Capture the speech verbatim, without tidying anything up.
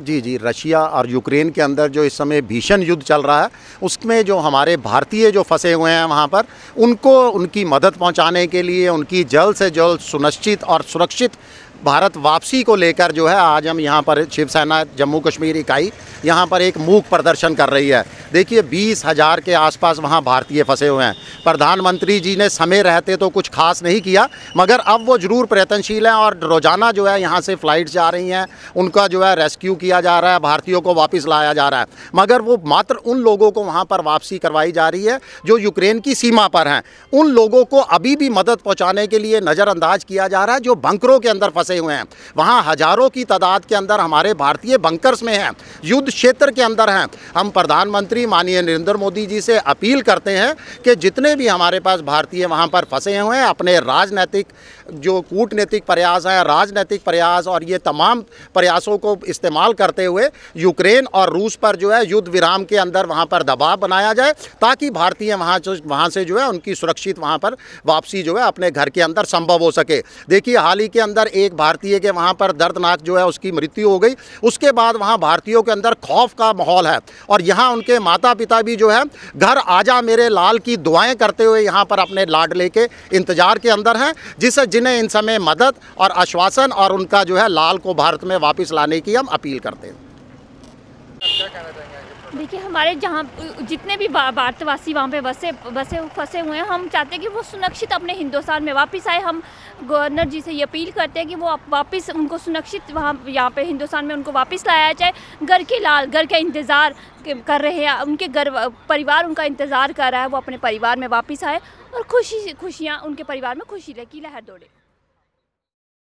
जी जी Russia और Ukraine के अंदर जो इस समय भीषण युद्ध चल रहा है, उसमें जो हमारे भारतीय जो फंसे हुए हैं वहाँ पर, उनको उनकी मदद पहुँचाने के लिए, उनकी जल्द से जल्द सुनिश्चित और सुरक्षित भारत वापसी को लेकर जो है आज हम यहाँ पर शिवसेना जम्मू कश्मीर इकाई यहाँ पर एक मूक प्रदर्शन कर रही है। देखिए बीस हज़ार के आसपास वहाँ भारतीय फंसे हुए हैं। प्रधानमंत्री जी ने समय रहते तो कुछ खास नहीं किया, मगर अब वो ज़रूर प्रयत्नशील हैं और रोज़ाना जो है यहाँ से फ़्लाइट्स जा रही हैं, उनका जो है रेस्क्यू किया जा रहा है, भारतीयों को वापस लाया जा रहा है। मगर वो मात्र उन लोगों को वहाँ पर वापसी करवाई जा रही है जो यूक्रेन की सीमा पर हैं। उन लोगों को अभी भी मदद पहुँचाने के लिए नज़रअंदाज किया जा रहा है जो बंकरों के अंदर फंसे हुए हैं। वहाँ हजारों की तादाद के अंदर हमारे भारतीय बंकर्स में हैं, युद्ध क्षेत्र के अंदर हैं। हम प्रधानमंत्री माननीय नरेंद्र मोदी जी से अपील करते हैं कि जितने भी हमारे पास भारतीय वहाँ पर फंसे हुए हैं, अपने राजनीतिक जो कूटनीतिक प्रयास हैं, राजनीतिक प्रयास और ये तमाम प्रयासों को इस्तेमाल करते हुए यूक्रेन और रूस पर जो है युद्ध विराम के अंदर वहाँ पर दबाव बनाया जाए, ताकि भारतीय वहाँ वहाँ से जो है उनकी सुरक्षित वहाँ पर वापसी जो है अपने घर के अंदर संभव हो सके। देखिए हाल ही के अंदर एक भारतीय के वहाँ पर दर्दनाक जो है उसकी मृत्यु हो गई। उसके बाद वहाँ भारतीयों के अंदर खौफ का माहौल है और यहाँ उनके माता पिता भी जो है घर आजा मेरे लाल की दुआएं करते हुए यहाँ पर अपने लाडले के इंतजार के अंदर हैं, जिससे जिन्हें इन समय मदद और आश्वासन और उनका जो है लाल को भारत में वापस लाने की हम अपील करते हैं। देखिए हमारे जहाँ जितने भी भारतवासी वहाँ पे बसे बसे फंसे हुए हैं, हम चाहते हैं कि वो सुरक्षित अपने हिंदुस्तान में वापस आए। हम गवर्नर जी से ये अपील करते हैं कि वो वापस उनको सुरक्षित वहाँ यहाँ पे हिंदुस्तान में उनको वापस लाया जाए। घर के लाल घर का इंतज़ार कर रहे हैं, उनके घर परिवार उनका इंतज़ार कर रहा है, वो अपने परिवार में वापस आए और खुशी खुशियाँ उनके परिवार में खुशी की लहर दौड़े।